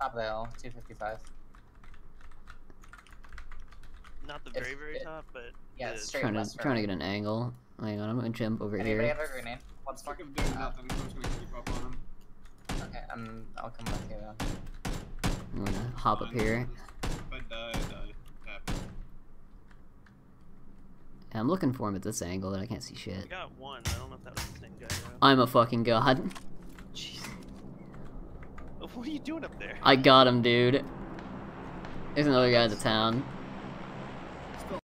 Top of the hill, 255. Not the very top, but yeah, straight trying west. to get an angle. Hang on, I'm gonna jump over Anybody here. have a grenade? What's more? Sick of doing nothing, so I'm just gonna keep up on him. Okay, I'll come with you then. I'm gonna hop up here. If I die, I die. Happen. Yeah, I'm looking for him at this angle, and I can't see shit. I got one. I don't know if that was the same guy though. I'm a fucking god. Jeez. What are you doing up there? I got him, dude. There's another guy in the town.